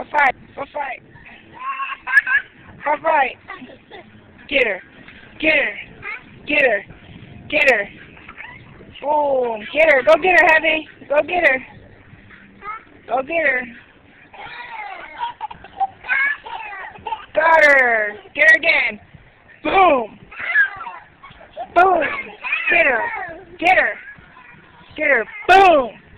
fight. For fight. For fight. Get her. Get her. Get her. Get her. Boom. Get her. Go get her, Heavy. Go get her. Go get her. Got her. Get her again. Boom. Boom. Get her. Get her. Get her. Boom.